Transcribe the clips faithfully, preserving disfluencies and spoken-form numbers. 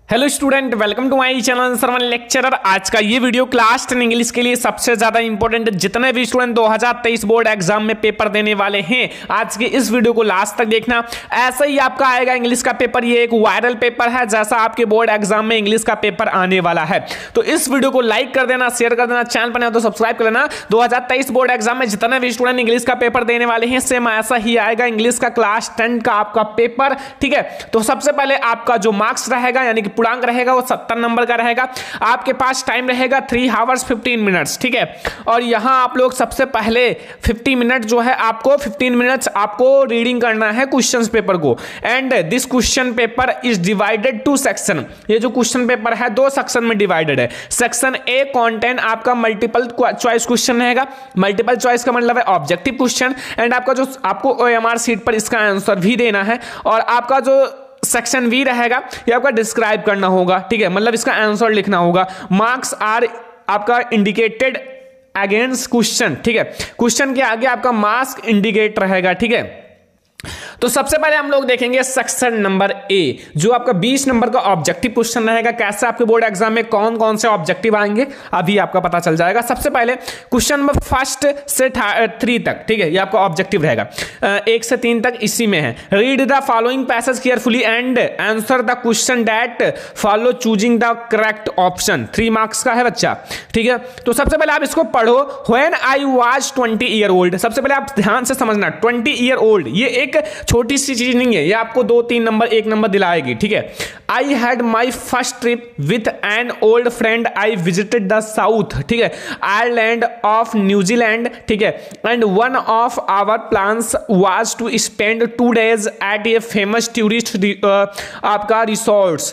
Hello student, welcome to my channel Sarvan lecturer. आज का ये वीडियो क्लास टेन इंग्लिश के लिए सबसे ज्यादा इंपॉर्टेंट, जितने भी स्टूडेंट दो हज़ार तेईस बोर्ड एग्जाम में पेपर देने वाले हैं, आज के इस वीडियो को लास्ट तक देखना। ऐसा ही आपका आएगा इंग्लिश का पेपर। ये एक वायरल पेपर है, जैसा आपके बोर्ड एग्जाम में इंग्लिश का पेपर आने वाला है। तो इस वीडियो को लाइक कर देना, शेयर कर देना, चैनल पर नहीं तो सब्सक्राइब कर लेना। दो हज़ार तेईस बोर्ड एग्जाम में जितने भी स्टूडेंट इंग्लिश का पेपर देने वाले हैं, सेम ऐसा ही आएगा इंग्लिश का क्लास टेन का आपका पेपर। ठीक है, तो सबसे पहले आपका जो मार्क्स रहेगा यानी कि पूर्णांक रहेगा वो सत्तर नंबर का रहेगा। आपके पास टाइम रहेगा थ्री आवर्स फिफ्टीन मिनट्स। ठीक है, और यहां आप लोग सबसे पहले फिफ्टी मिनट जो है आपको फिफ्टीन मिनट्स आपको रीडिंग करना है क्वेश्चंस पेपर को। And this question paper is divided to section. ये जो क्वेश्चन पेपर है दो सेक्शन में डिवाइडेड है। सेक्शन ए कंटेंट आपका मल्टीपल चॉइस क्वेश्चन रहेगा। मल्टीपल चॉइस का मतलब है ऑब्जेक्टिव क्वेश्चन, एंड आपका जो आपको ओएमआर शीट पर इसका आंसर भी देना है। और आपका जो सेक्शन वी रहेगा ये आपका डिस्क्राइब करना होगा। ठीक है, मतलब इसका आंसर लिखना होगा। मार्क्स आर आपका इंडिकेटेड अगेंस्ट क्वेश्चन। ठीक है, क्वेश्चन के आगे आपका मार्क्स इंडिकेट रहेगा। ठीक है, तो सबसे पहले हम लोग देखेंगे सेक्शन नंबर ए, जो आपका बीस नंबर का ऑब्जेक्टिव क्वेश्चन रहेगा। कैसे आपके बोर्ड एग्जाम में कौन कौन से ऑब्जेक्टिव आएंगे अभी आपका पता चल जाएगा। सबसे पहले क्वेश्चन नंबर फर्स्ट से थ्री तक, ठीक है, ये आपका ऑब्जेक्टिव रहेगा। एक से तीन तक इसी में है। Read the following passage carefully and answer the question that follow choosing the correct option. Three marks का है बच्चा। ठीक है, तो सबसे पहले आप इसको पढ़ो। When I was twenty year old, सबसे पहले आप ध्यान से समझना, ट्वेंटी ईयर ओल्ड ये एक छोटी सी चीज नहीं है, ये आपको दो तीन नंबर एक नंबर दिलाएगी। ठीक है, I had my first trip with an old friend, I visited the south, ठीक है, आयरलैंड ऑफ न्यूजीलैंड। ठीक है, and one of our plans was to spend two days at a famous tourist आपका resorts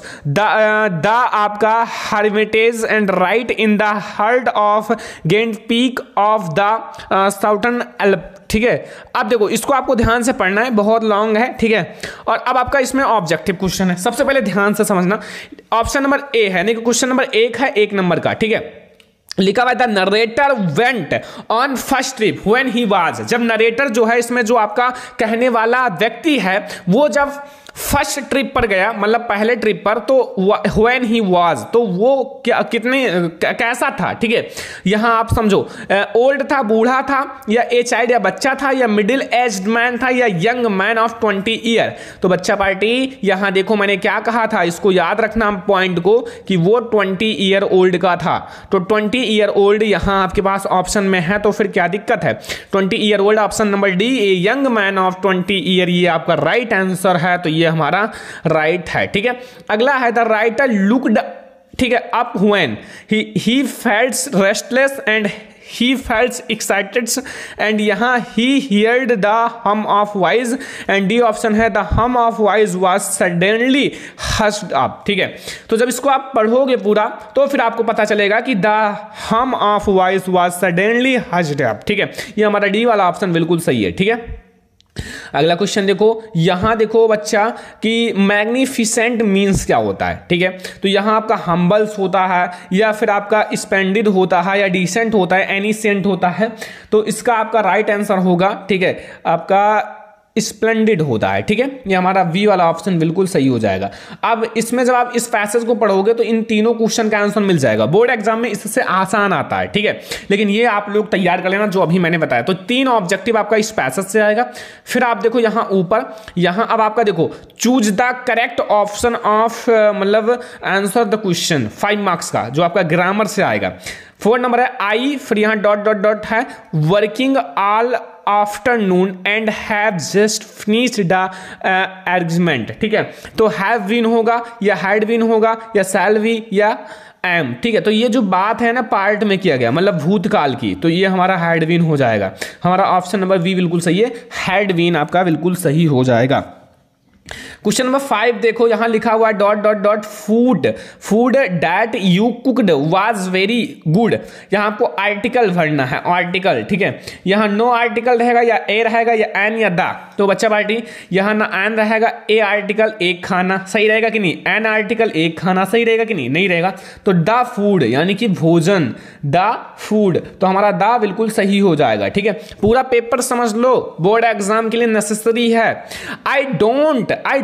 the आपका Hermitage and right in the heart of gent peak of the southern Alp. ठीक है, अब देखो इसको आपको ध्यान से पढ़ना है, बहुत लॉन्ग है। ठीक है, और अब आपका इसमें ऑब्जेक्टिव क्वेश्चन है। सबसे पहले ध्यान से समझना, ऑप्शन नंबर ए है, नहीं क्वेश्चन नंबर एक है एक नंबर का। ठीक है, लिखा हुआ the narrator went on first trip when he was. जब नरेटर जो है इसमें जो आपका कहने वाला व्यक्ति है वो जब फर्स्ट ट्रिप पर गया, मतलब पहले ट्रिप पर, तो व्हेन ही वाज तो वो क्या कितने कैसा था। ठीक है, यहां आप समझो ओल्ड था, बूढ़ा था, या ए चाइल्ड या बच्चा था, या मिडिल एज्ड मैन था, या young man of twenty year. तो बच्चा पार्टी यहां देखो मैंने क्या कहा था, इसको याद रखना पॉइंट को कि वो ट्वेंटी ईयर ओल्ड का था। तो ट्वेंटी ईयर ओल्ड यहां आपके पास ऑप्शन में है, तो फिर क्या दिक्कत है। Twenty year old option number D, a young man of twenty year, ये आपका राइट आंसर है। तो ये हमारा राइट है। ठीक है, अगला है द राइटर लुक्ड, ठीक है, up when he he felt restless and he felt excited and यहाँ he heard the hum of voice and D option है the hum of voice was suddenly hushed up। ठीक है, तो जब इसको आप पढ़ोगे पूरा तो फिर आपको पता चलेगा कि the hum of voice was suddenly hushed up। ठीक है, ये हमारा डी वाला ऑप्शन बिल्कुल सही है। ठीक है, अगला क्वेश्चन देखो, यहां देखो बच्चा कि मैग्निफिसेंट मींस क्या होता है। ठीक है, तो यहां आपका हम्बल्स होता है, या फिर आपका स्पेंडिड होता है, या डिसेंट होता है, एनिसेंट होता है। तो इसका आपका राइट आंसर होगा, ठीक है, आपका स्प्लेंडिड होता है। ठीक है, ये हमारा वी वाला ऑप्शन बिल्कुल सही हो जाएगा। अब इसमें जब आप इस पैसेज को पढ़ोगे तो इन तीनों क्वेश्चन का आंसर मिल जाएगा। बोर्ड एग्जाम में इससे आसान आता है। ठीक है, लेकिन ये आप लोग तैयार कर लेना जो अभी मैंने बताया। तो तीन ऑब्जेक्टिव आपका इस पैसेज से आएगा। फिर आप देखो यहाँ ऊपर, यहाँ अब आपका देखो choose the correct option of मतलब answer the question, five marks का, जो आपका ग्रामर से आएगा। फोर नंबर है आई, फिर यहाँ डॉट डॉट डॉट है, working all afternoon and have just finished the argument. ठीक है, तो हैव बीन होगा, या हैड बीन होगा, या शैल बी, या एम। ठीक है, तो ये जो बात है ना पार्ट में किया गया, मतलब भूतकाल की, तो ये हमारा हैड बीन हो जाएगा। हमारा ऑप्शन नंबर बी बिल्कुल सही है, हैड बीन आपका बिल्कुल सही हो जाएगा। क्वेश्चन नंबर फाइव देखो, यहां लिखा हुआ है dot dot dot food food that you cooked was very good. यहां आपको आर्टिकल भरना है, आर्टिकल। ठीक है, यहां नो आर्टिकल रहेगा, या ए रहेगा, या एन, या द। तो बच्चा पार्टी यहां ना एन रहेगा, ए आर्टिकल एक खाना, सही रहेगा कि नहीं। एन आर्टिकल एक खाना, सही रहेगा कि नहीं, नहीं रहेगा। तो द फूड यानी कि भोजन, द फूड, तो हमारा द बिल्कुल सही हो जाएगा। ठीक है, पूरा पेपर समझ लो, बोर्ड एग्जाम के लिए नेसेसरी है। I don't I don't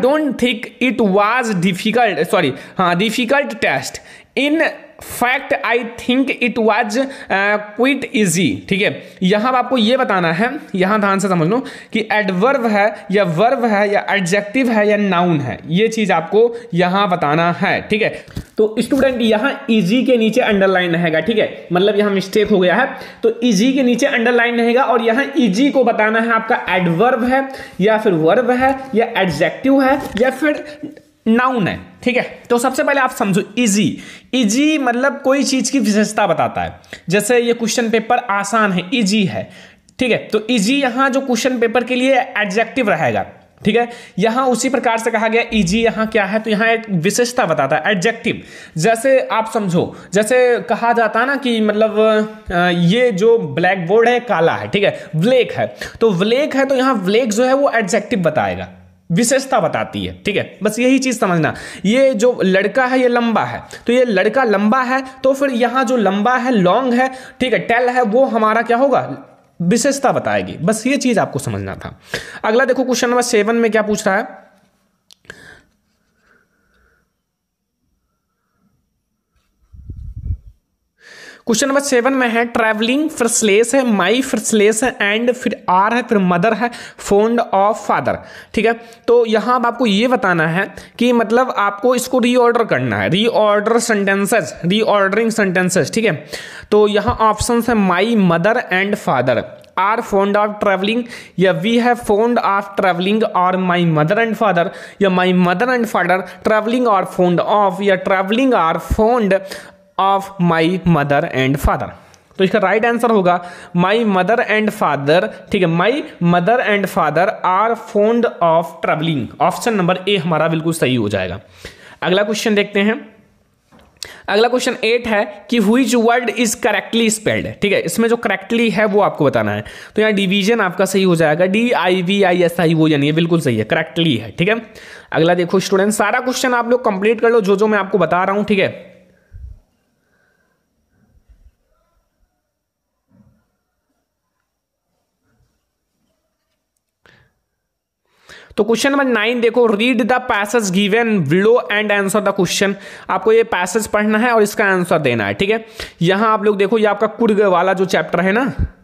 don't think it was difficult, sorry हाँ difficult test, in fact I think it was quite easy. ठीक है, यहां आपको ये बताना है, यहां ध्यान से समझ लो कि एडवर्ब है या वर्ब है या एडजेक्टिव है या नाउन है, ये चीज आपको यहां बताना है। ठीक है, तो स्टूडेंट यहां इजी के नीचे अंडरलाइन रहेगा। ठीक है, मतलब यहां मिस्टेक हो गया है, तो इजी के नीचे अंडरलाइन रहेगा और यहां इजी को बताना है आपका एडवर्ब है या फिर वर्ब है या एडजेक्टिव है या फिर नाउन है। ठीक है, तो सबसे पहले आप समझो इजी, इजी मतलब कोई चीज की विशेषता बताता है। जैसे ये क्वेश्चन पेपर आसान है, इजी है। ठीक है, तो इजी यहां जो क्वेश्चन पेपर के लिए एडजेक्टिव रहेगा। ठीक है, यहां उसी प्रकार से कहा गया इजी यहां क्या है, तो यहां एक विशेषता बताता है एडजेक्टिव। जैसे आप समझो, जैसे कहा जाता है ना कि मतलब ये जो ब्लैक बोर्ड है काला है, ठीक है, ब्लैक है, तो ब्लैक है तो यहां ब्लैक जो है वो एडजेक्टिव बताएगा, विशेषता बताती है। ठीक है, बस यही चीज समझना। ये जो लड़का है ये लंबा है, तो ये लड़का लंबा है, तो फिर यहां जो लंबा है लॉन्ग है, ठीक है, टेल है, वो हमारा क्या होगा, विशेषता बताएगी। बस ये चीज आपको समझना था। अगला देखो क्वेश्चन नंबर सेवन में क्या पूछ रहा है। क्वेश्चन नंबर सेवन में है ट्रैवलिंग, फिर स्लेस है, माई, फिर स्लेस है, एंड, फिर आर है, फिर मदर है, फोन्ड ऑफ फादर। ठीक है, तो यहां अब आपको ये बताना है कि मतलब आपको इसको रीऑर्डर करना है, रीऑर्डर सेंटेंसेस, रीऑर्डरिंग सेंटेंसेस। ठीक है, तो यहां ऑप्शन है my, mother and father, are fond of travelling, या we have fond of travelling, और माई मदर एंड फादर, या my mother and father travelling और फोन्ड ऑफ, या travelling are fond of my mother and father. तो इसका right answer होगा माई mother and father. ठीक है, my mother and father are fond of travelling. Option number A हमारा बिल्कुल सही हो जाएगा। अगला क्वेश्चन देखते हैं। अगला क्वेश्चन एट है कि which word is correctly spelled. ठीक है, इसमें जो करेक्टली है वो आपको बताना है। तो यहाँ डिवीजन आपका सही हो जाएगा, D I V I S I, वो यानी ये बिल्कुल सही है, करेक्टली है। ठीक है, अगला देखो स्टूडेंट, सारा क्वेश्चन आप लोग कंप्लीट कर लो जो जो मैं आपको बता रहा हूं। ठीक है, तो क्वेश्चन नंबर नाइन देखो, read the passage given below and answer the question. आपको ये पैसेज पढ़ना है और इसका आंसर देना है। ठीक है, यहां आप लोग देखो, ये आपका कुर्ग वाला जो चैप्टर है ना,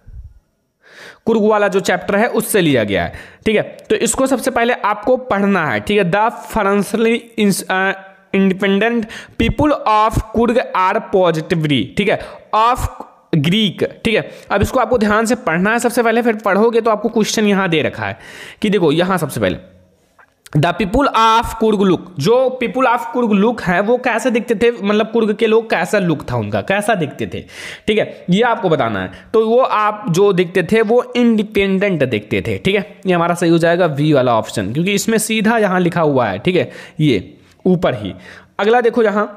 कुर्ग वाला जो चैप्टर है उससे लिया गया है। ठीक है, तो इसको सबसे पहले आपको पढ़ना है। ठीक है, the fiercely independent people of Coorg are positively, ठीक है, ऑफ ग्रीक। ठीक है, अब इसको आपको ध्यान से पढ़ना है सबसे पहले, फिर पढ़ोगे तो आपको क्वेश्चन यहां दे रखा है कि देखो यहां सबसे पहले the people of Coorg look, जो पीपुल ऑफ कुर्ग लुक है वो कैसे दिखते थे, मतलब कुर्ग के लोग कैसा लुक था उनका, कैसा दिखते थे। ठीक है, ये आपको बताना है। तो वो आप जो दिखते थे वो इंडिपेंडेंट दिखते थे। ठीक है, ये हमारा सही हो जाएगा वी वाला ऑप्शन, क्योंकि इसमें सीधा यहां लिखा हुआ है। ठीक है, ये ऊपर ही। अगला देखो यहां,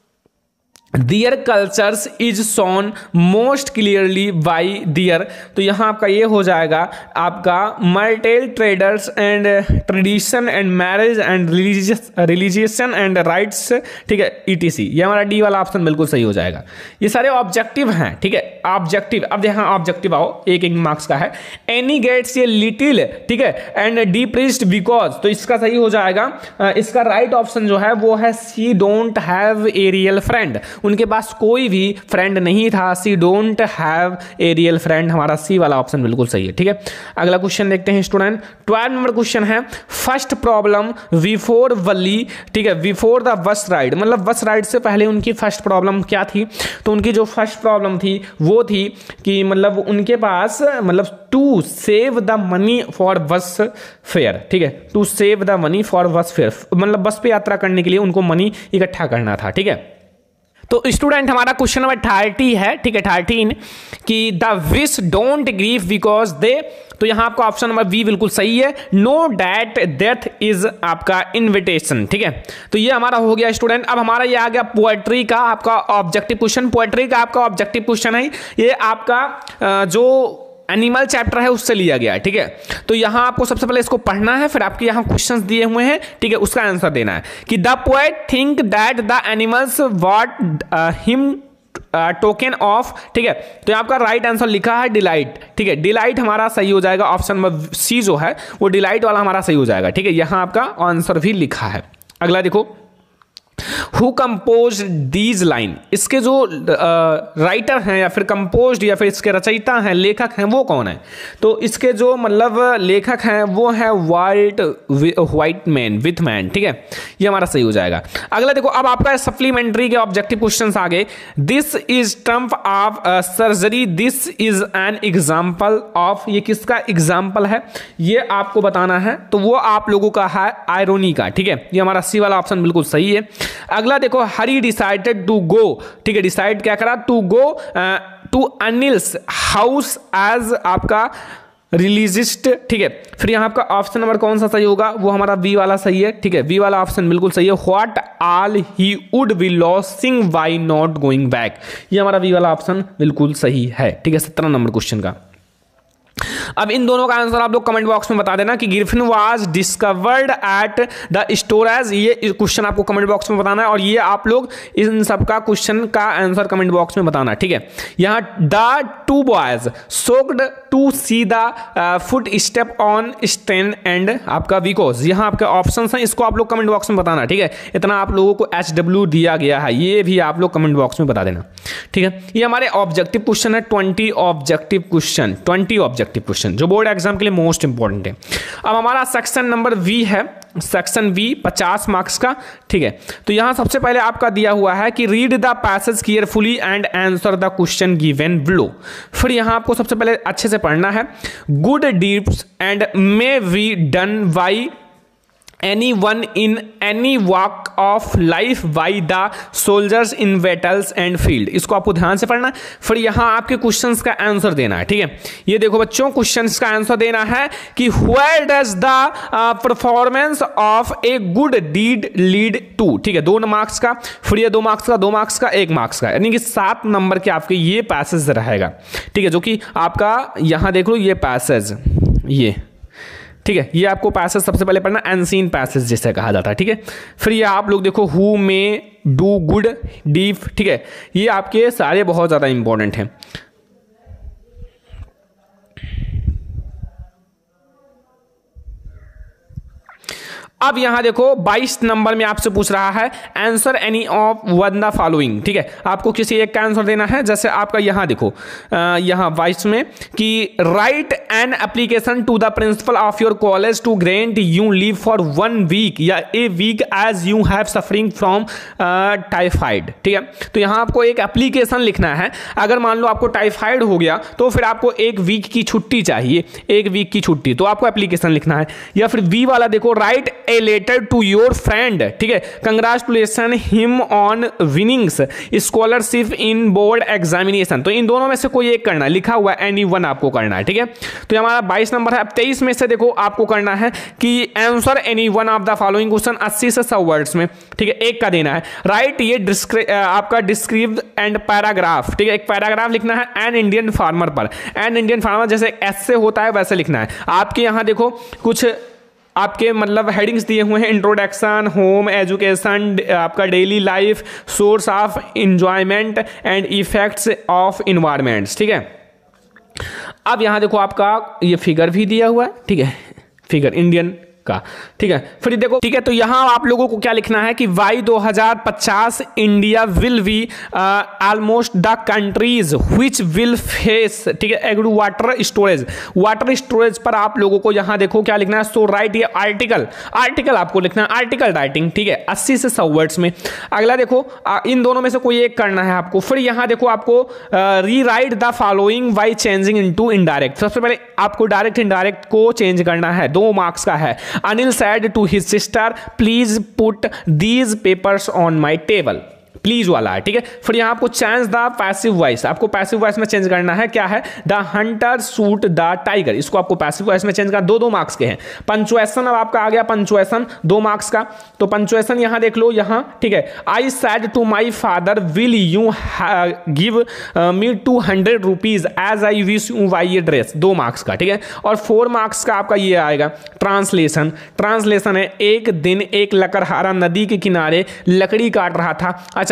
their cultures is shown most clearly by their, तो यहाँ आपका ये हो जाएगा आपका martial traders and tradition and marriage and religious religions and rites. ठीक है, ईटीसी, ये हमारा डी वाला ऑप्शन बिल्कुल सही हो जाएगा। ये सारे ऑब्जेक्टिव हैं। ठीक है, ऑब्जेक्टिव, अब यहाँ ऑब्जेक्टिव आओ, एक एक मार्क्स का है। एनी गेट्स ये लिटिल, ठीक है, एंड डिप्रेस्ड बिकॉज, तो इसका सही हो जाएगा, इसका राइट ऑप्शन जो है वो है she don't have a real friend, उनके पास कोई भी फ्रेंड नहीं था। She don't have a real friend, हमारा सी वाला ऑप्शन बिल्कुल सही है। ठीक है, अगला क्वेश्चन देखते हैं स्टूडेंट। ट्वेल्व नंबर क्वेश्चन है, फर्स्ट प्रॉब्लम बिफोर वली, ठीक है, बिफोर द बस राइड, मतलब बस राइड से पहले उनकी फर्स्ट प्रॉब्लम क्या थी। तो उनकी जो फर्स्ट प्रॉब्लम थी वो थी कि मतलब उनके पास मतलब to save the money for bus fare. ठीक है, to save the money for bus fare, मतलब बस पे यात्रा करने के लिए उनको मनी इकट्ठा करना था। ठीक है, तो स्टूडेंट हमारा क्वेश्चन नंबर थर्टी है। ठीक है, थर्टीन कि the wish don't grieve because they, तो यहां आपका ऑप्शन नंबर बी बिल्कुल सही है। नो डैट डेथ इज आपका इन्विटेशन। ठीक है, तो ये हमारा हो गया स्टूडेंट। अब हमारा ये आ गया पोएट्री का आपका ऑब्जेक्टिव क्वेश्चन। पोएट्री का आपका ऑब्जेक्टिव क्वेश्चन है, ये आपका जो एनिमल चैप्टर है उससे लिया गया है। ठीक है, तो यहां आपको सबसे पहले इसको पढ़ना है, फिर आपके यहां क्वेश्चंस दिए हुए हैं। ठीक है, उसका आंसर देना है कि the poet think that the animals what him token of, ठीक है। तो यहाँ आपका राइट आंसर लिखा है डिलाइट, ठीक है। डिलाइट हमारा सही हो जाएगा, ऑप्शन नंबर सी जो है वो डिलाइट वाला हमारा सही हो जाएगा, ठीक है। यहाँ आपका आंसर भी लिखा है। अगला देखो, हु कंपोज दीज लाइन, इसके जो राइटर हैं या फिर कंपोज या फिर इसके रचयिता हैं, लेखक हैं, वो कौन है? तो इसके जो मतलब लेखक हैं वो है white white man with man, ठीक है। ये हमारा सही हो जाएगा। अगला देखो, अब आपका सप्लीमेंट्री के ऑब्जेक्टिव क्वेश्चंस आ गए। This is triumph of surgery, this is an example of, ये किसका एग्जाम्पल है ये आपको बताना है। तो वो आप लोगों का है आयरोनी का, ठीक है। ये हमारा सी वाला ऑप्शन बिल्कुल सही है। अगला देखो, हरी डिसाइडेड टू गो, ठीक है। डिसाइड क्या करा? To go to Anil's house as आपका रिलीजिस्ट, ठीक है। फिर यहां आपका ऑप्शन नंबर कौन सा सही होगा? वो हमारा बी वाला सही है, ठीक है। बी वाला ऑप्शन बिल्कुल सही है। What all he would be losing why not going back, ये हमारा बी वाला ऑप्शन बिल्कुल सही है, ठीक है। सत्रह नंबर क्वेश्चन का। अब इन दोनों का आंसर आप लोग कमेंट बॉक्स में बता देना कि Griffin was discovered at the storage, ये क्वेश्चन आपको कमेंट बॉक्स में बताना है। और ये आप लोग इन सब का क्वेश्चन का आंसर कमेंट बॉक्स में बताना, ठीक है। यहाँ the two boys soaked to see the foot step on stain and आपका बिकॉज, यहाँ आपके ऑप्शन हैं, इसको आप लोग कमेंट बॉक्स में बताना, ठीक है। इतना आप लोगों को एच डब्ल्यू दिया गया है, ये भी आप लोग कमेंट बॉक्स में बता देना, ठीक है। ये हमारे ऑब्जेक्टिव क्वेश्चन है, twenty objective question, twenty objective question जो बोर्ड एग्जाम के लिए मोस्ट इंपॉर्टेंट है। अब हमारा सेक्शन नंबर वी है, सेक्शन वी पचास मार्क्स का, ठीक है। तो यहां सबसे पहले आपका दिया हुआ है कि read the passage carefully and answer the question given below. फिर यहां आपको सबसे पहले अच्छे से पढ़ना है, good deeds and may be done by any one in any walk of life by the soldiers in battles and field, इसको आपको ध्यान से पढ़ना है। फिर यहां आपके क्वेश्चंस का आंसर देना है, ठीक है। ये देखो बच्चों, क्वेश्चंस का आंसर देना है कि where does the performance of a good deed lead to, ठीक है। दो मार्क्स का, फिर ये दो मार्क्स का, दो मार्क्स का, एक मार्क्स का, यानी कि सात नंबर के आपके ये पैसेज रहेगा, ठीक है। जो कि आपका यहां देख लो, ये पैसेज, ये ठीक है, ये आपको पैसेज सबसे पहले पढ़ना, अनसीन पैसेज जिसे कहा जाता है, ठीक है। फिर ये आप लोग देखो, who may do good deed, ठीक है। ये आपके सारे बहुत ज़्यादा इंपॉर्टेंट हैं। अब यहां देखो बाईस नंबर में आपसे पूछ रहा है answer any of one the following, ठीक है। आपको किसी एक का आंसर देना है। जैसे आपका यहां देखो, यहां बाईस में कि write an application to the principal of your college to grant you leave for one week या a week as you have suffering from typhoid, ठीक है। तो यहां आपको एक एप्लीकेशन लिखना है। अगर मान लो आपको टाइफाइड हो गया तो फिर आपको एक वीक की छुट्टी चाहिए, एक वीक की छुट्टी, तो आपको एप्लीकेशन लिखना है। या फिर बी वाला देखो, write a letter to your friend, ठीक है, congratulation him on winnings scholarship in board examination. तो इन दोनों में से कोई एक करना है, लिखा हुआ एनी वन आपको करना है, ठीक है। तो हमारा बाईस नंबर है। अब तेईस में से देखो आपको करना है कि answer any one of the following question, अस्सी से सौ वर्ड्स में, ठीक है, एक का देना है। राइट ये डिस्क्रि आपका डिस्क्रिप्ट एंड पैराग्राफ, ठीक है, एक पैराग्राफ लिखना है एन इंडियन फार्मर पर। एन इंडियन फार्मर जैसे ऐसे होता है वैसे लिखना है। आपके यहां देखो कुछ आपके मतलब हेडिंग्स दिए हुए हैं, इंट्रोडक्शन, होम, एजुकेशन, आपका daily life, source of enjoyment and effects of environments, ठीक है। अब यहां देखो आपका ये फिगर भी दिया हुआ है, ठीक है, फिगर इंडियन का, ठीक है। फिर देखो, ठीक है, तो यहां आप लोगों को क्या लिखना है कि वाई दो हज़ार पचास India will be almost the countries which will face, ठीक है, agro water storage, water storage पर आप लोगों को यहां देखो क्या लिखना है। सो राइट ये आर्टिकल, आर्टिकल आपको लिखना है, आर्टिकल राइटिंग, ठीक है, अस्सी से सौ वर्ड्स में। अगला देखो, इन दोनों में से कोई एक करना है आपको। फिर यहां देखो आपको rewrite the following by changing into indirect. सबसे पहले आपको डायरेक्ट इनडायरेक्ट को चेंज करना है, दो मार्क्स का है। Anil said to his sister, please put these papers on my table. Please वाला है, ठीक है। फिर यहां आपको चेंज द पैसिव वॉइस, आपको पैसिव वॉइस में चेंज करना है, क्या है, the hunter shoot the tiger, इसको आपको पैसिव वॉइस में चेंज करना, दो दो मार्क्स के हैं। पंचुएशन अब आपका आ गया, पंचुएशन दो मार्क्स का। तो पंचुएशन यहां देख लो, यहां, ठीक है, I said to my father will you give me two hundred rupees as I wish you buy ये ड्रेस, दो मार्क्स का, ठीक है। और फोर मार्क्स का आपका ये आएगा ट्रांसलेशन, ट्रांसलेशन है, एक दिन एक लकड़हारा नदी के किनारे लकड़ी काट रहा था, अचानक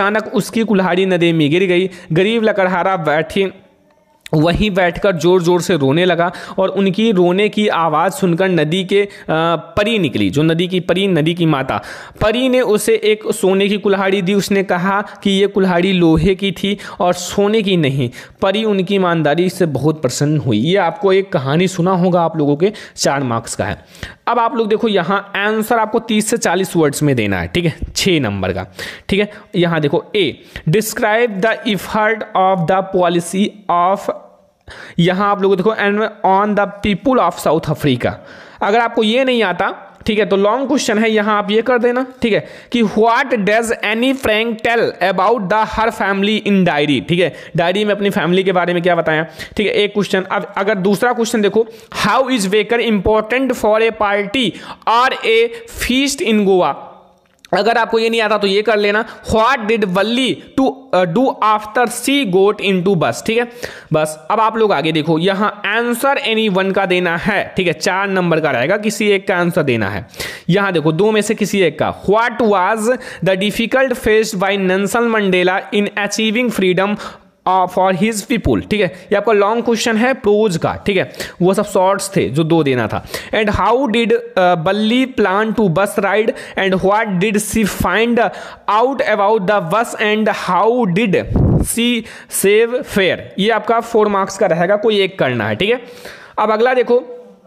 अचानक उसकी कुल्हाड़ी नदी में गिर गई। गरीब लकड़हारा बैठी वहीं बैठकर जोर जोर से रोने लगा और उनकी रोने की आवाज़ सुनकर नदी के परी निकली, जो नदी की परी, नदी की माता। परी ने उसे एक सोने की कुल्हाड़ी दी। उसने कहा कि ये कुल्हाड़ी लोहे की थी और सोने की नहीं। परी उनकी ईमानदारी से बहुत प्रसन्न हुई। ये आपको एक कहानी सुना होगा, आप लोगों के चार मार्क्स का है। अब आप लोग देखो, यहाँ आंसर आपको तीस से चालीस वर्ड्स में देना है, ठीक है, छः नंबर का, ठीक है। यहाँ देखो, A describe the effort of the policy of, यहाँ आप लोग देखो, and on the people of South Africa. अगर आपको ये नहीं आता, ठीक है, तो लॉन्ग क्वेश्चन है, यहाँ आप ये कर देना, ठीक है, कि what does Anne Frank tell about the her family in diary, ठीक है, डायरी में अपनी फैमिली के बारे में क्या बताया, ठीक है, एक क्वेश्चन। अब अगर दूसरा क्वेश्चन देखो, how is baker important for a party और ए फीस्ट इन गोवा। अगर आपको ये नहीं आता तो ये कर लेना, what did Valli to do after she got in to bus, ठीक है। बस अब आप लोग आगे देखो, यहाँ आंसर एनी वन का देना है, ठीक है, चार नंबर का रहेगा, किसी एक का आंसर देना है। यहाँ देखो, दो में से किसी एक का। What was the difficult faced by Nelson Mandela in achieving freedom for his people, ठीक है, ये आपका लॉन्ग क्वेश्चन है प्रोज का, ठीक है, वो सब शॉर्ट्स थे जो दो देना था। And how did Valli plan to bus ride and what did she find out about the bus and how did she save fare. ये आपका फोर मार्क्स का रहेगा, कोई एक करना है, ठीक है। अब अगला देखो,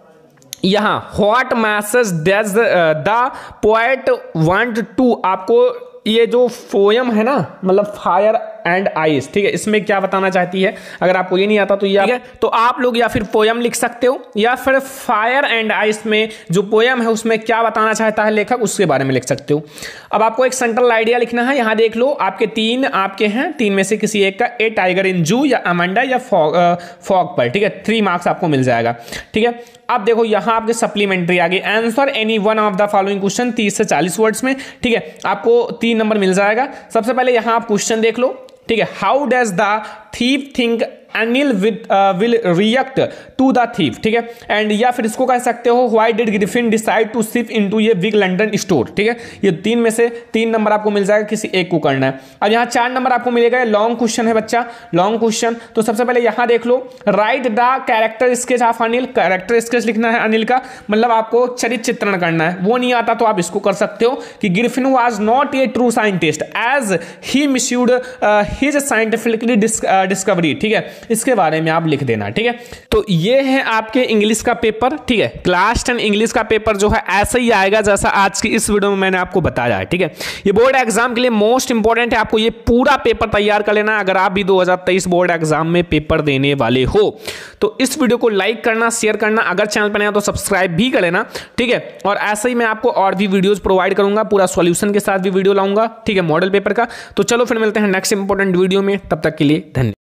यहाँ what message does the poet want to, आपको ये जो पोयम है ना, मतलब फायर एंड आइस, ठीक है, इसमें क्या बताना चाहती है। अगर आपको ये नहीं आता तो ये, ठीक है, तो आप लोग या फिर पोयम लिख सकते हो, या फिर फायर एंड आइस में जो पोयम है उसमें क्या बताना चाहता है लेखक, उसके बारे में लिख सकते हो। अब आपको एक सेंट्रल आइडिया लिखना है। यहाँ देख लो, आपके तीन आपके हैं, तीन में से किसी एक का, ए टाइगर इन जू, या अमांडा, या फॉग फॉग पर, ठीक है, थ्री मार्क्स आपको मिल जाएगा, ठीक है। अब देखो, यहाँ आपके सप्लीमेंट्री आ गई, answer any one of the following question, तीस से चालीस वर्ड्स में, ठीक है, आपको तीन नंबर मिल जाएगा। सबसे पहले यहाँ आप क्वेश्चन देख लो, ठीक है, how does the thief think Anil will react to the thief, ठीक है, एंड या फिर इसको कह सकते हो, why did Griffin decide to shift into ये बिग लंदन स्टोर, ठीक है। ये तीन में से तीन नंबर आपको मिल जाएगा, किसी एक को करना है। अब यहाँ चार नंबर आपको मिलेगा, लॉन्ग क्वेश्चन है बच्चा, लॉन्ग क्वेश्चन। तो सबसे पहले यहाँ देख लो, write the character sketch of Anil, character sketch लिखना है अनिल का, मतलब आपको चरित्र चित्रण करना है। वो नहीं आता तो आप इसको कर सकते हो कि Griffin was not a true scientist as he misused his scientifically discovery, ठीक है, इसके बारे में आप लिख देना, ठीक है। तो ये है आपके इंग्लिश का पेपर, ठीक है, क्लास टेन इंग्लिश का पेपर जो है ऐसा ही आएगा जैसा आज की इस वीडियो में मैंने आपको बताया है, ठीक है। ये बोर्ड एग्जाम के लिए मोस्ट इंपॉर्टेंट है, आपको ये पूरा पेपर तैयार कर लेना अगर आप भी दो हज़ार तेईस बोर्ड एग्जाम में पेपर देने वाले हो। तो इस वीडियो को लाइक करना, शेयर करना, अगर चैनल पर नया तो सब्सक्राइब भी कर लेना, ठीक है। और ऐसे ही मैं आपको और भी वीडियोज प्रोवाइड करूंगा, पूरा सॉल्यूशन के साथ भी वीडियो लाऊंगा, ठीक है, मॉडल पेपर का। तो चलो फिर मिलते हैं नेक्स्ट इंपॉर्टेंट वीडियो में, तब तक के लिए धन्यवाद।